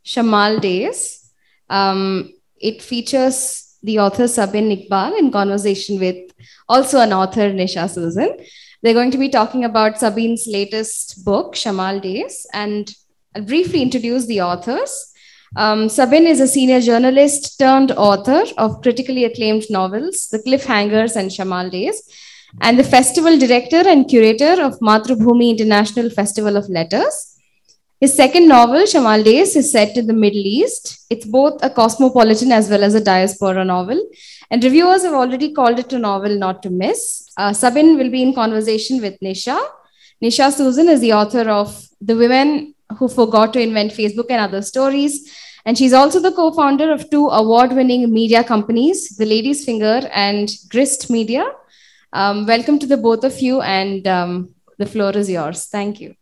Shamal Days. It features the author Sabin Iqbal in conversation with also an author, Nisha Susan. They're going to be talking about Sabin's latest book, Shamal Days, and I'll briefly introduce the authors. Sabin is a senior journalist turned author of critically acclaimed novels, The Cliffhangers and Shamal Days, and the festival director and curator of Mathrubhumi International Festival of Letters. His second novel, Shamal Days, is set in the Middle East. It's both a cosmopolitan as well as a diaspora novel, and reviewers have already called it a novel not to miss. Sabin will be in conversation with Nisha. Nisha Susan is the author of The Women Who Forgot to Invent Facebook and Other Stories, and she's also the co-founder of two award-winning media companies, The Lady's Finger and Grist Media. Welcome to the both of you, and the floor is yours. Thank you.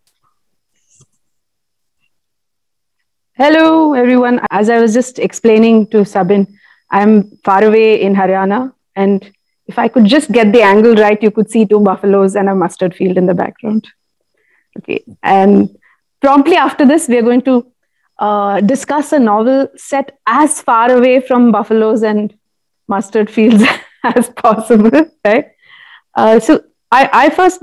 Hello, everyone. As I was just explaining to Sabin, I'm far away in Haryana, and if I could just get the angle right, you could see two buffaloes and a mustard field in the background. Okay, and promptly after this, we are going to discuss a novel set as far away from buffaloes and mustard fields as possible, right? So I first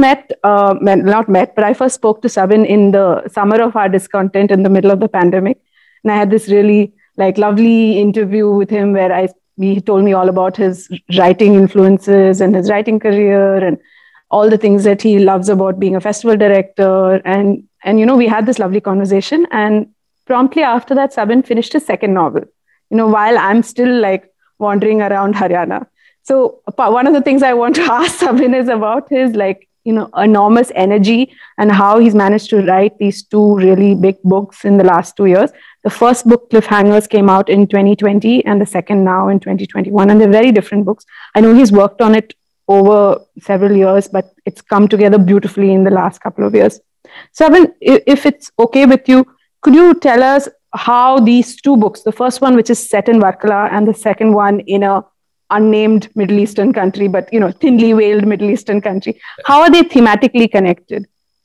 I first spoke to Sabin in the summer of our discontent in the middle of the pandemic. And I had this really lovely interview with him where he told me all about his writing influences and his writing career and all the things that he loves about being a festival director. And we had this lovely conversation. And promptly after that, Sabin finished his second novel, while I'm still wandering around Haryana. So one of the things I want to ask Sabin is about his enormous energy and how he's managed to write these two really big books in the last 2 years. The first book, Cliffhangers, came out in 2020 and the second now in 2021. And they're very different books. I know he's worked on it over several years, but it's come together beautifully in the last couple of years. Sabin, if it's okay with you, could you tell us how these two books, the first one, which is set in Varkala, and the second one in a unnamed Middle Eastern country, but thinly veiled Middle Eastern country, how are they thematically connected?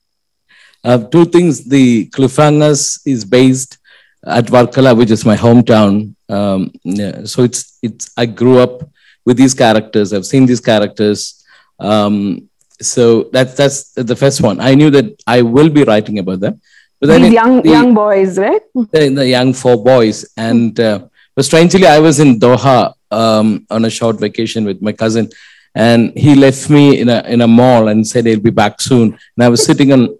Two things. The Cliffhangers is based at Varkala, which is my hometown. So I grew up with these characters. I've seen these characters. So that's the first one. I knew that I will be writing about them. But then these young boys, right? The young four boys. And but strangely, I was in Doha on a short vacation with my cousin, and he left me in a mall and said he'll be back soon. And I was sitting on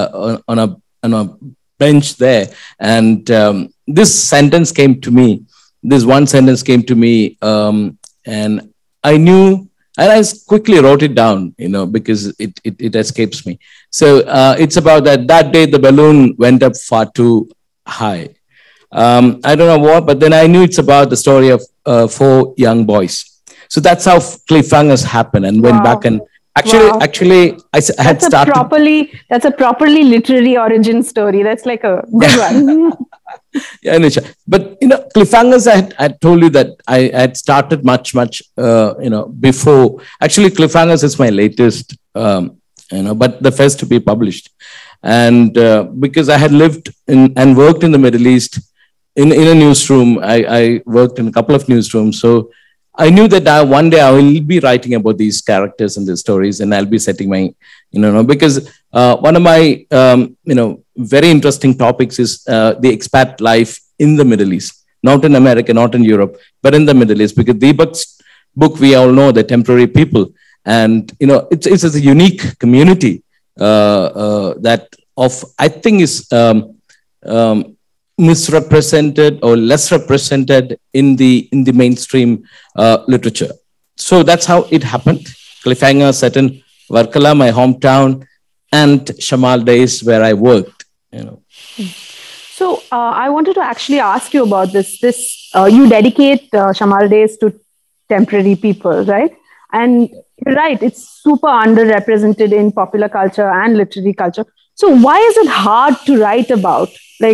a bench there, and this sentence came to me. This one sentence came to me, and I knew, and I quickly wrote it down, because it escapes me. So it's about that day the balloon went up far too high. I don't know what, but then I knew it's about the story of four young boys. So that's how Cliffhangers happened, and went back and actually I had started. That's a properly literary origin story. That's like a good one. Yeah, Nisha. But Cliffhangers, I told you that I had started much before. Actually, Cliffhangers is my latest, but the first to be published, and because I had lived and worked in the Middle East. In a newsroom, I worked in a couple of newsrooms. So I knew that one day I will be writing about these characters and their stories, and I'll be setting my, because one of my, very interesting topics is the expat life in the Middle East, not in America, not in Europe, but in the Middle East, because Deepak's book, we all know, the temporary people. And, it's a unique community that I think is, misrepresented or less represented in the mainstream literature. So that's how it happened. Cliffhanger set in Varkala, my hometown, and Shamal Days, where I worked. So I wanted to actually ask you about this. You dedicate Shamal Days to temporary people, right? And you're right, it's super underrepresented in popular culture and literary culture. So why is it hard to write about?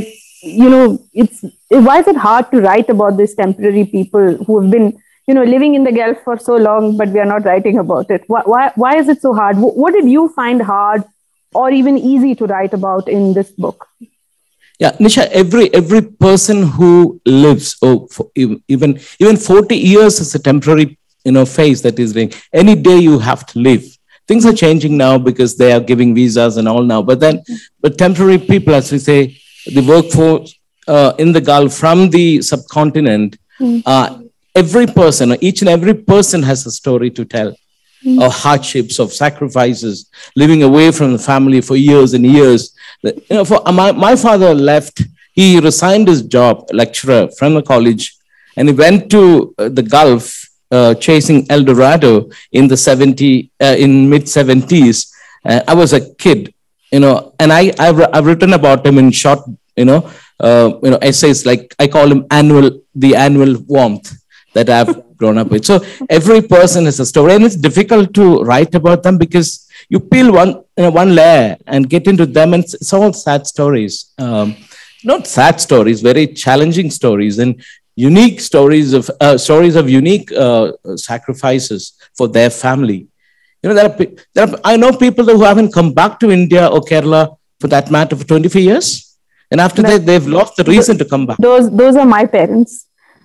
Why is it hard to write about these temporary people who have been, living in the Gulf for so long, but we are not writing about it? Why is it so hard? What did you find hard or even easy to write about in this book? Yeah, Nisha, every person who lives, even 40 years is a temporary, phase that is being. Any day you have to live. Things are changing now because they are giving visas and all now. But temporary people, as we say, the workforce in the Gulf from the subcontinent, every person, each and every person has a story to tell. Of hardships, of sacrifices, living away from the family for years and years. For my father left, he resigned his job, lecturer from the college, and he went to the Gulf, chasing El Dorado in in mid 70s. I was a kid, and I've written about him in short, essays, like I call him the annual warmth that I've grown up with. So every person has a story, and it's difficult to write about them because you peel one layer and get into them, and it's all sad stories. Not sad stories, very challenging stories, and unique stories of unique sacrifices for their family. I know people who haven't come back to India or Kerala, for that matter, for 25 years, and after that they've lost the reason to come back. Those are my parents.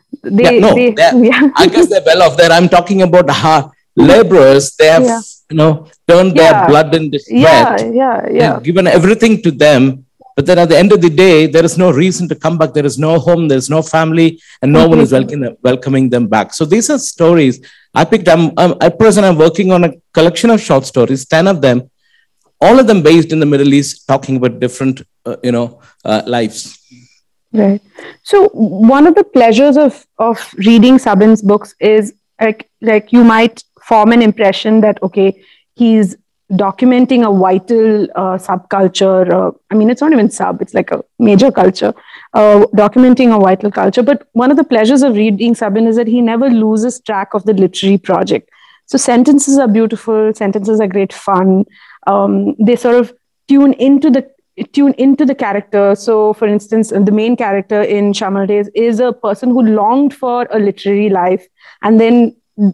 I guess they're well off there. I'm talking about laborers. They have, turned their blood into sweat. Given everything to them. But then at the end of the day, there is no reason to come back. There is no home. There is no family, and no one is welcoming them back. So these are stories I picked. At present, I'm working on a collection of short stories, 10 of them, all of them based in the Middle East, talking about different, lives. Right. So one of the pleasures of reading Sabin's books is like you might form an impression that, okay, he's documenting a vital subculture. I mean, it's not even sub, it's like a major culture, documenting a vital culture. But one of the pleasures of reading Sabin is that he never loses track of the literary project. So sentences are beautiful, sentences are great fun. They sort of tune into the character. So, for instance, the main character in Shamal Days is a person who longed for a literary life and then,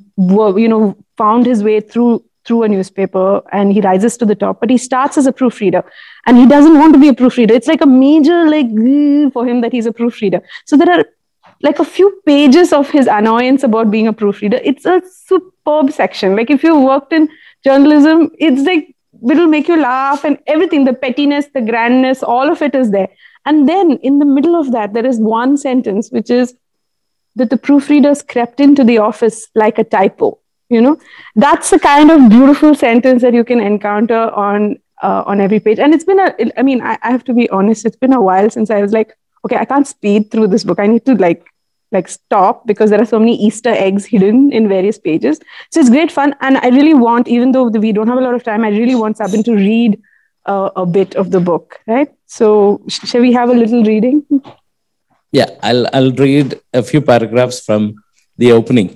found his way through a newspaper, and he rises to the top. But he starts as a proofreader, and he doesn't want to be a proofreader. It's like a major for him that he's a proofreader. So there are like a few pages of his annoyance about being a proofreader. It's a superb section. Like if you worked in journalism, it's like, it'll make you laugh, and everything, the pettiness, the grandness, all of it is there. And then in the middle of that, there is one sentence, which is that the proofreaders crept into the office like a typo. That's the kind of beautiful sentence that you can encounter on every page. And it's been I have to be honest, it's been a while since I was like, okay, I can't speed through this book. I need to like stop, because there are so many Easter eggs hidden in various pages. So it's great fun. And I really want, even though we don't have a lot of time, I really want Sabin to read a bit of the book, right? So shall we have a little reading? Yeah, I'll read a few paragraphs from the opening.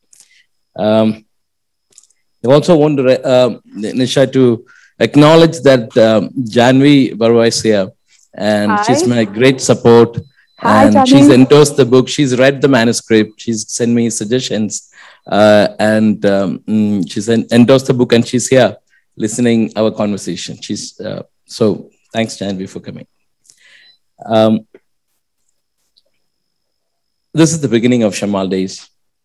I also want Nisha to acknowledge that Janvi Barwa is here, and Hi. She's my great support. Hi, and Janvi. She's endorsed the book. She's read the manuscript. She's sent me suggestions, and she's endorsed the book, and she's here listening our conversation. So thanks, Janvi, for coming. This is the beginning of Shamal Days.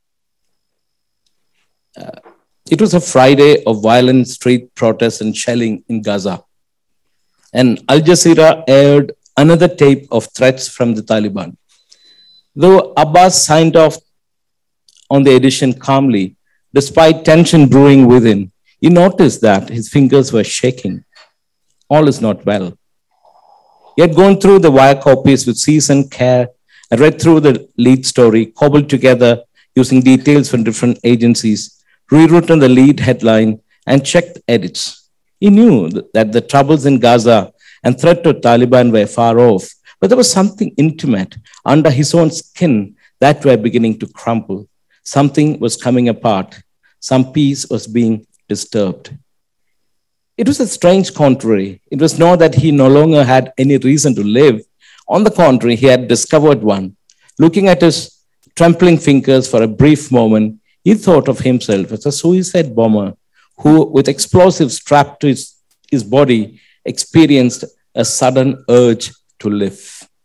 It was a Friday of violent street protests and shelling in Gaza. And Al Jazeera aired another tape of threats from the Taliban. Though Abbas signed off on the edition calmly, despite tension brewing within, he noticed that his fingers were shaking. All is not well. He had gone through the wire copies with seasoned care and read through the lead story, cobbled together using details from different agencies, rewritten the lead headline, and checked edits. He knew that the troubles in Gaza and threat to Taliban were far off, but there was something intimate under his own skin that were beginning to crumble. Something was coming apart. Some peace was being disturbed. It was a strange contrary. It was not that he no longer had any reason to live. On the contrary, he had discovered one. Looking at his trembling fingers for a brief moment, he thought of himself as a suicide bomber who, with explosives strapped to his body, experienced a sudden urge to live.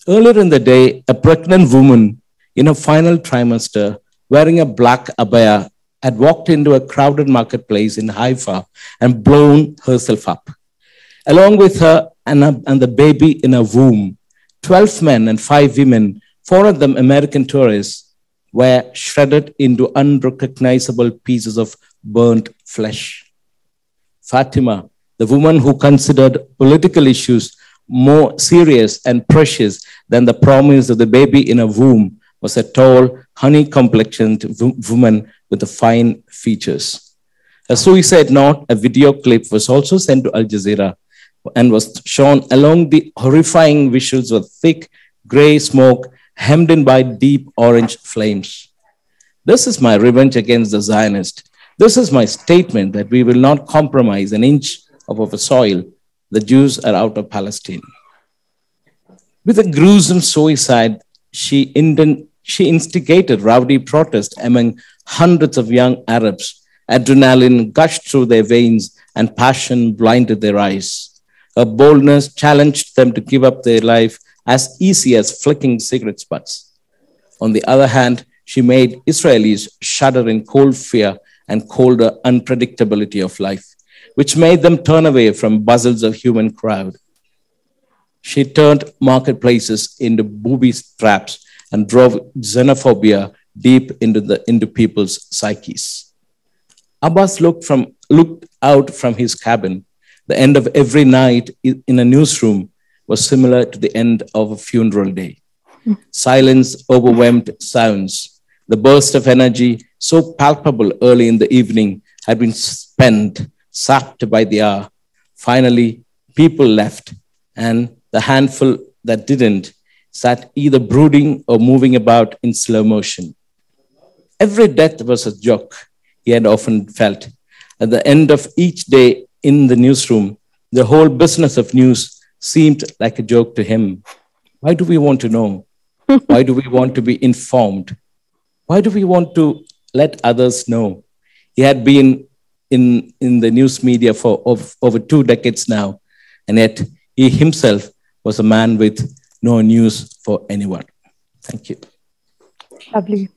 Earlier in the day, a pregnant woman in her final trimester, wearing a black abaya, had walked into a crowded marketplace in Haifa and blown herself up. Along with her and the baby in her womb, 12 men and 5 women, 4 of them American tourists, were shredded into unrecognizable pieces of burnt flesh. Fatima, the woman who considered political issues more serious and precious than the promise of the baby in her womb, was a tall, honey-complexioned woman with fine features. A suicide note, a video clip, was also sent to Al Jazeera and was shown along the horrifying visuals of thick gray smoke hemmed in by deep orange flames. This is my revenge against the Zionist. This is my statement that we will not compromise an inch of our soil. The Jews are out of Palestine. With a gruesome suicide, she instigated rowdy protest among hundreds of young Arabs. Adrenaline gushed through their veins and passion blinded their eyes. Her boldness challenged them to give up their life as easy as flicking cigarette butts. On the other hand, she made Israelis shudder in cold fear and colder unpredictability of life, which made them turn away from bustles of human crowd. She turned marketplaces into booby traps and drove xenophobia deep into people's psyches. Abbas looked out from his cabin. The end of every night in a newsroom was similar to the end of a funeral day. Silence overwhelmed sounds. The burst of energy, so palpable early in the evening, had been spent, sapped by the hour. Finally, people left, and the handful that didn't sat either brooding or moving about in slow motion. Every death was a joke, he had often felt. At the end of each day in the newsroom, the whole business of news seemed like a joke to him. Why do we want to know? Why do we want to be informed? Why do we want to let others know? He had been in the news media for over 2 decades now, and yet he himself was a man with no news for anyone. Thank you. Lovely.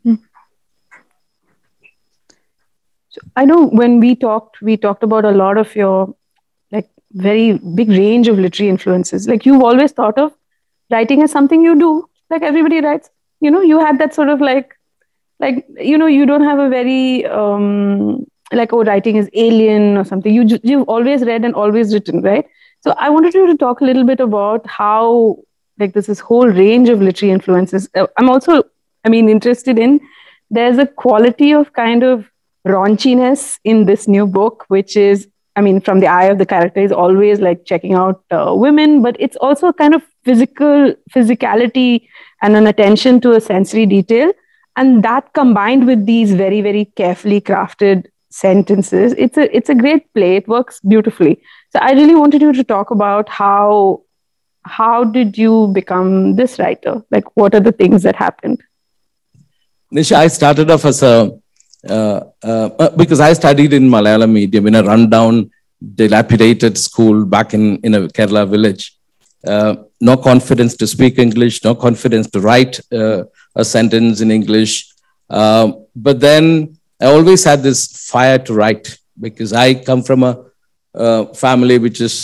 So I know when we talked about a lot of your very big range of literary influences. Like you've always thought of writing as something you do, like everybody writes. You had that sort of you don't have a very writing is alien or something. You've always read and always written, right? So I wanted you to talk a little bit about how there's this whole range of literary influences. I'm also, interested in, there's a quality of kind of raunchiness in this new book, which is, from the eye of the character is always like checking out women, but it's also kind of physicality and an attention to a sensory detail. And that combined with these very, very carefully crafted sentences, it's a great play. It works beautifully. So I really wanted you to talk about how did you become this writer? Like, what are the things that happened? Nisha, I started off as because I studied in Malayalam medium in a rundown, dilapidated school back in a Kerala village. No confidence to speak English, no confidence to write a sentence in English. But then I always had this fire to write because I come from a family which is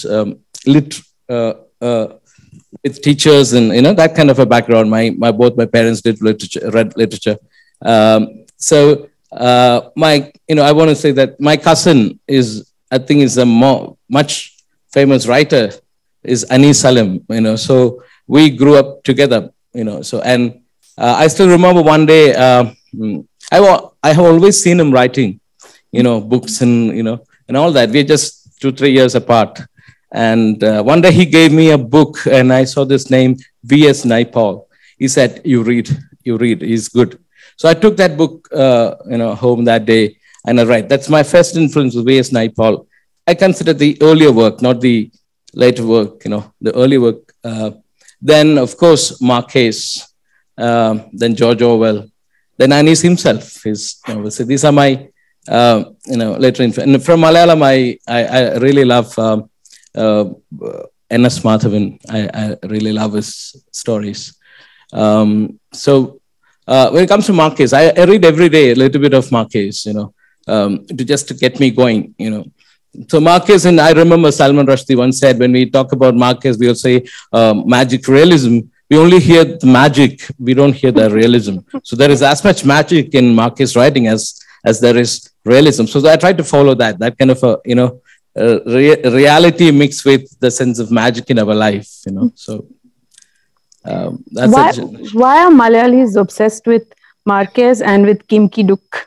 with teachers and that kind of a background. Both my parents read literature. I want to say that my cousin is a much famous writer, is Anis Salim, so we grew up together, I still remember one day, I have always seen him writing, books and all that. We're just 2-3 years apart. And one day he gave me a book and I saw this name, V.S. Naipaul. He said, you read, he's good. So I took that book, home that day and I write. That's my first influence with V.S. Naipaul. I consider the earlier work, not the later work, the early work. Then, of course, Marquez, then George Orwell, then Anis himself. So these are my, later influence. And from Malayalam, I really love N.S. Madhavan. I really love his stories. When it comes to Marquez, I read every day a little bit of Marquez, to just to get me going, So Marquez, and I remember Salman Rushdie once said, when we talk about Marquez, we'll say magic realism. We only hear the magic, we don't hear the realism. So there is as much magic in Marquez writing as there is realism. So I try to follow that kind of reality mixed with the sense of magic in our life, So that's why are Malayalis obsessed with Marquez and with Kim Ki-duk?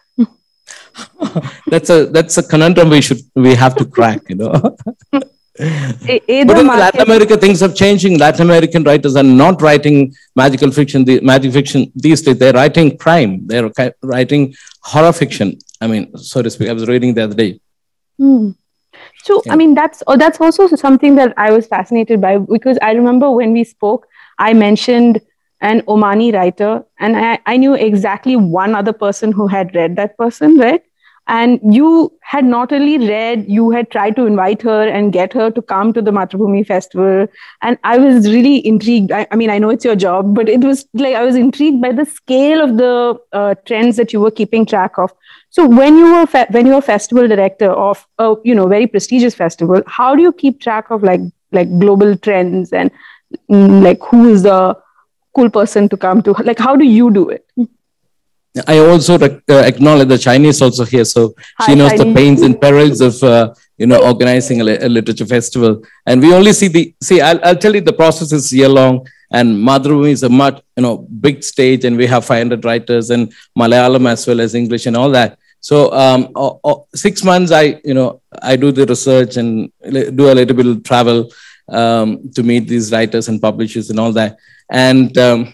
That's a conundrum we have to crack, But in Latin America, things are changing. Latin American writers are not writing magic fiction these days. They're writing crime. They're writing horror fiction. I mean, so to speak. I was reading the other day. So, yeah. I mean, that's also something that I was fascinated by, because I remember when we spoke, I mentioned an Omani writer, and I knew exactly one other person who had read that person, right? And you had not only read, you had tried to invite her and get her to come to the Mathrubhumi festival. And I was really intrigued. I mean, I know it's your job, but it was like, I was intrigued by the scale of the trends that you were keeping track of. So when you were festival director of a very prestigious festival, how do you keep track of like global trends and like who is the cool person to come to? Like, how do you do it? I also acknowledge the Chinese also here, so she knows Chinese. The pains and perils of organizing a literature festival. And we only see I'll tell you, the process is year long, and Mathrubhumi is a much big stage, and we have 500 writers and Malayalam as well as English and all that. So 6 months I do the research and do a little bit of travel to meet these writers and publishers and all that. And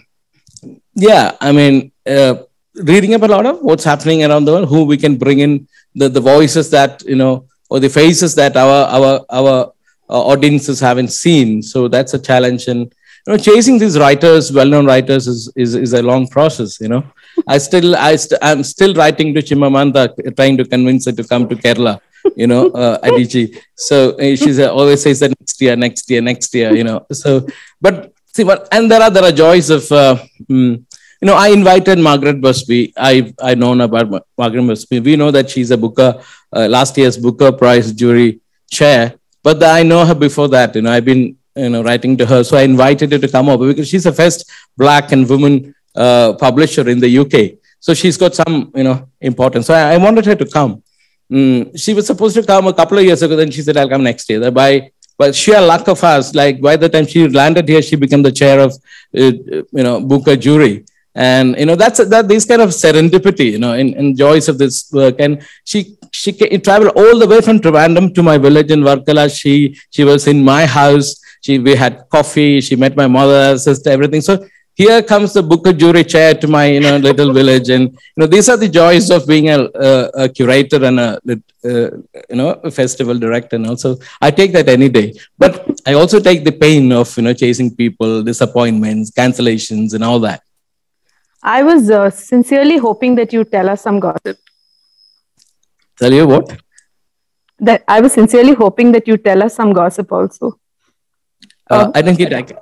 reading up a lot of what's happening around the world, who we can bring in, the voices that, or the faces that our audiences haven't seen. So that's a challenge. And, chasing these writers, well-known writers is a long process, I'm still writing to Chimamanda, trying to convince her to come to Kerala, Adichie. So she always says that next year, So, but see, and there are joys of, I invited Margaret Busby. I've known about Margaret Busby. We know that she's a Booker, last year's Booker Prize jury chair. But I know her before that. I've been writing to her. So I invited her to come over because she's the first Black and woman publisher in the UK. So she's got some importance. So I wanted her to come. She was supposed to come a couple of years ago. Then she said, "I'll come next year." But sheer luck of us, like by the time she landed here, she became the chair of Booker jury. And these kind of serendipity, in joys of this work. And she traveled all the way from Trivandrum to my village in Varkala. She was in my house. We had coffee. She met my mother, sister, everything. So here comes the Booker jury chair to my little village. And these are the joys of being a curator and a festival director. And also I take that any day. But I also take the pain of chasing people, disappointments, cancellations, and all that. I was sincerely hoping that you tell us some gossip. Tell you what? That I was sincerely hoping that you tell us some gossip also. I didn't get that.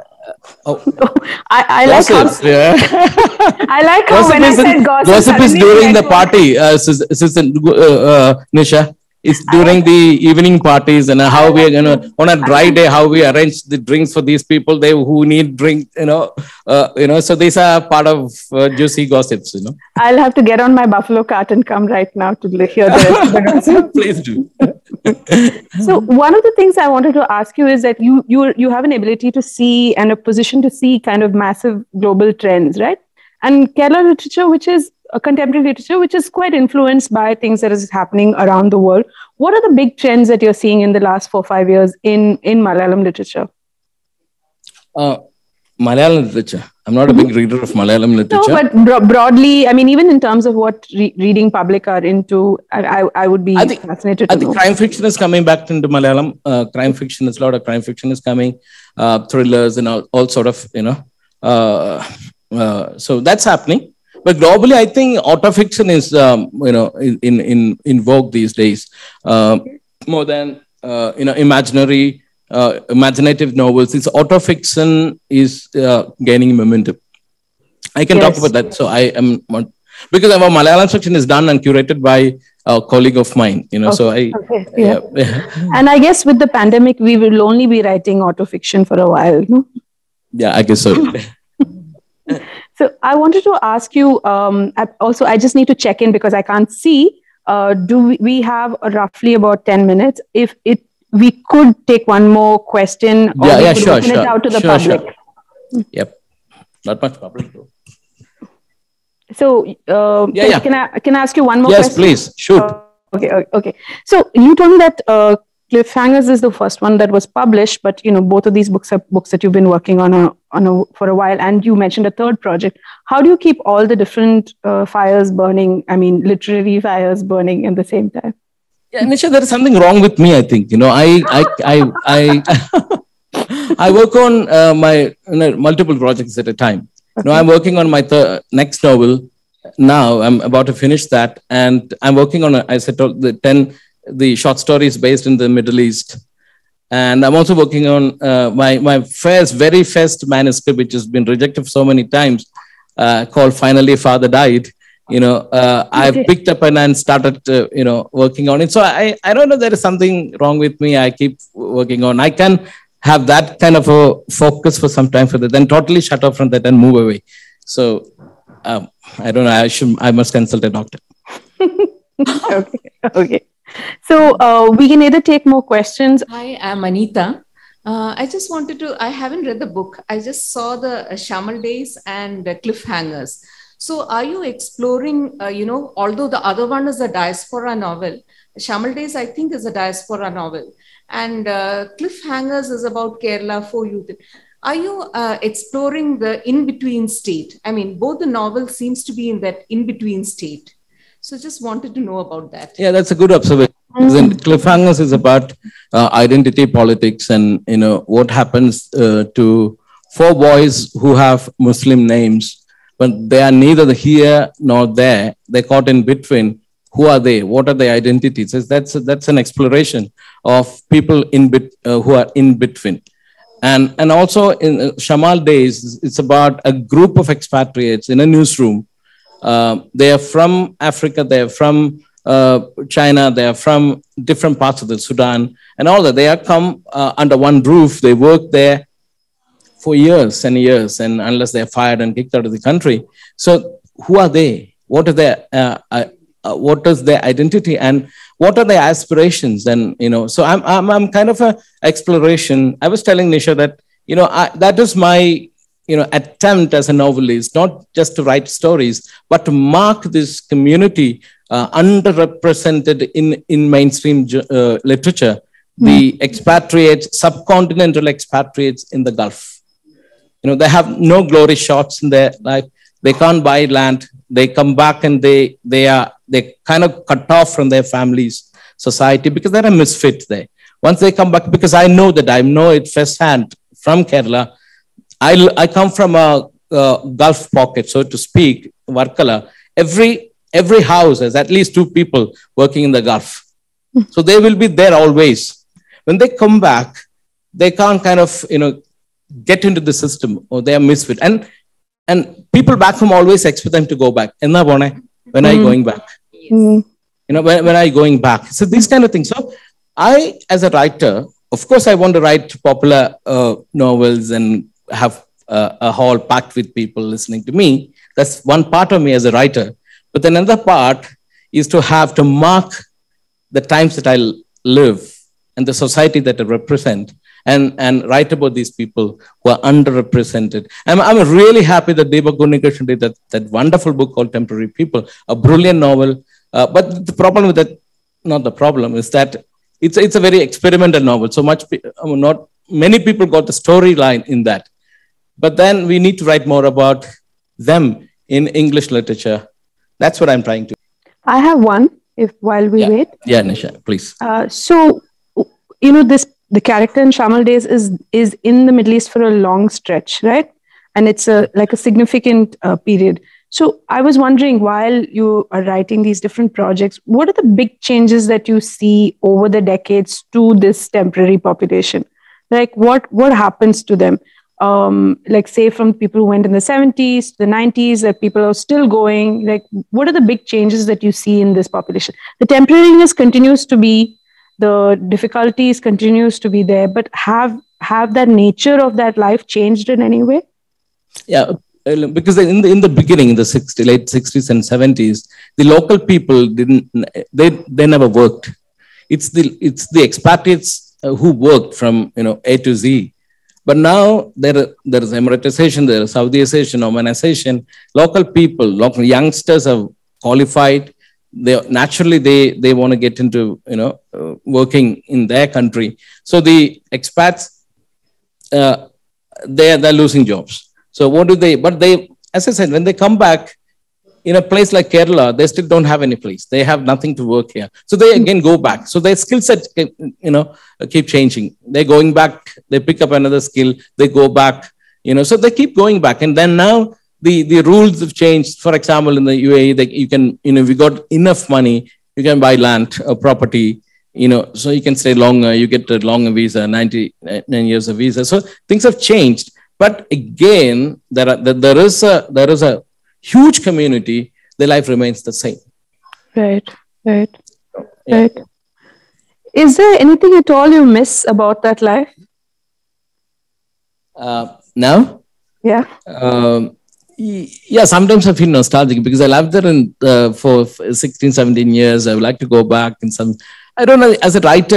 I like how, I like how when I said gossip. Gossip is during the party, Nisha. It's during the evening parties and how we are going to, on a dry day, how we arrange the drinks for these people who need drink, so these are part of juicy gossips, I'll have to get on my buffalo cart and come right now to hear the rest of the gossip. Please do. So one of the things I wanted to ask you is that you have an ability to see and a position to see kind of massive global trends, right? And Kerala literature, which is a contemporary literature, which is quite influenced by things that is happening around the world. What are the big trends that you're seeing in the last 4 or 5 years in Malayalam literature? Malayalam literature. I'm not a big reader of Malayalam literature. No, but broadly, I mean, even in terms of what reading public are into, I would be fascinated to know. I think crime fiction is coming back into Malayalam. A lot of crime fiction is coming. Thrillers and all sort of, so that's happening. But globally, I think autofiction is, in vogue these days, more than, imaginative novels. Autofiction is gaining momentum. I can talk about that. So I am not, because our Malayalam section is done and curated by a colleague of mine, so yeah. And I guess with the pandemic, we will only be writing autofiction for a while. No? Yeah, I guess so. So I wanted to ask you, also, I just need to check in because I can't see. Do we have roughly about 10 minutes? If we could take one more question, or sure. It out to the public. Sure. Yep. Not much public though. So, can I ask you one more question? Yes, please. Shoot. Okay. So you told me that Cliffhangers is the first one that was published, but both of these books are books that you've been working on for a while, and you mentioned a third project. How do you keep all the different fires burning? I mean, literary fires burning at the same time. Yeah, Nisha, there is something wrong with me. I think I work on my multiple projects at a time. Okay. I'm working on my next novel now. I'm about to finish that, and I'm working on the short stories based in the Middle East. And I'm also working on my very first manuscript, which has been rejected so many times, called Finally Father Died. I picked up and started, working on it. So I don't know, there is something wrong with me. I keep working on. I can have that kind of a focus for some time for that, then totally shut off from that and move away. So I don't know. I must consult a doctor. Okay. So we can either take more questions. Hi, I'm Anita. I just wanted to, I haven't read the book. I just saw the Shamal Days and Cliffhangers. So are you exploring, although the other one is a diaspora novel, Shamal Days, I think, is a diaspora novel. And Cliffhangers is about Kerala for youth. Are you exploring the in-between state? I mean, both the novels seems to be in that in-between state. So just wanted to know about that. Yeah, that's a good observation. Cliffhangers is about identity politics and, what happens to 4 boys who have Muslim names, but they are neither here nor there. They're caught in between. Who are they? What are their identities? That's an exploration of people who are in between. And also in Shamal Days, it's about a group of expatriates in a newsroom. They are from Africa, they are from China, they are from different parts of the Sudan, and all that. They are come under one roof. They work there for years and years, and unless they are fired and kicked out of the country. So who are they? What is their identity, and what are their aspirations? And so I'm kind of a exploration. I was telling Nisha that that is my attempt as a novelist, not just to write stories, but to mark this community underrepresented in mainstream literature, the expatriates, subcontinental expatriates in the Gulf. They have no glory shots in their life. They can't buy land. They come back and they kind of cut off from their families, society, because they're a misfit there. Once they come back, because I know it firsthand from Kerala. I come from a Gulf pocket, so to speak, Varkala. Every house has at least 2 people working in the Gulf. So they will be there always. When they come back, they can't kind of, get into the system, or they are misfit. And people back home always expect them to go back. When are you going back? Yes. When are you going back? So these kind of things. So I, as a writer, of course, I want to write popular novels and have a hall packed with people listening to me. That's one part of me as a writer. But then another part is to have to mark the times that I live and the society that I represent, and write about these people who are underrepresented. I'm really happy that Deepak Gunnikrishan did that wonderful book called Temporary People, a brilliant novel. But the problem with that, not the problem, is that it's a very experimental novel. So not many people got the storyline in that. But then we need to write more about them in English literature. That's what I'm trying to. I have one, while we wait. Yeah, Nisha, please. So, the character in Shamal Days is in the Middle East for a long stretch, right? And it's a significant period. So I was wondering, while you are writing these different projects, what are the big changes that you see over the decades to this temporary population? Like what happens to them? like say from people who went in the 70s to the 90s, that people are still going? Like, what are the big changes that you see in this population? The temporariness continues to be, the difficulties continues to be there, but have that nature of that life changed in any way? Yeah, because in the beginning, in the late 60s and 70s, the local people they never worked. It's the expatriates who worked from A to Z. But now there is Emiratization, there is Saudization, Omanization. Local people, local youngsters are qualified. They want to get into working in their country. So the expats they're losing jobs. So what do they? But they, as I said, when they come back in a place like Kerala, they still don't have any place. They have nothing to work here. So they again go back. So their skill set, keep changing. They're going back. They pick up another skill. They go back. So they keep going back. And then now the rules have changed. For example, in the UAE, you can, if you got enough money, you can buy land or property. So you can stay longer. You get a longer visa, 99 years of visa. So things have changed. But again, there is a huge community. The life remains the same. Right. Yeah. Right. Is there anything at all you miss about that life? Now? Yeah. Yeah, sometimes I feel nostalgic because I lived there for 16, 17 years. I would like to go back in some, I don't know, as a writer,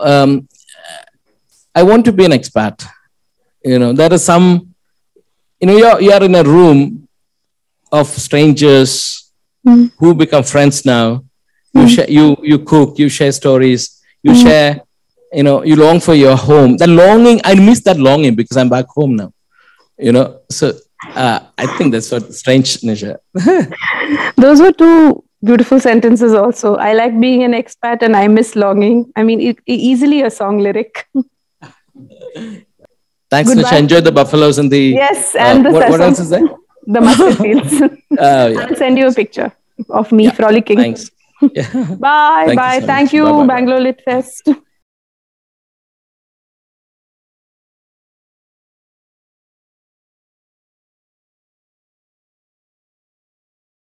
I want to be an expat. There is some, you are in a room of strangers who become friends now. You cook, you share stories, you share, you long for your home. The longing, I miss that longing because I'm back home now. So I think that's what strange, Nisha. Those were two beautiful sentences also. I like being an expat and I miss longing. I mean, easily a song lyric. Thanks, Nisha. Enjoy the buffaloes and the... Yes, and what else is there? The mustard fields. Yeah. I'll send you a picture of me frolicking. Thanks. Yeah. Bye. Thank you so Thank much. you, Bye-bye. Bangalore Lit Fest.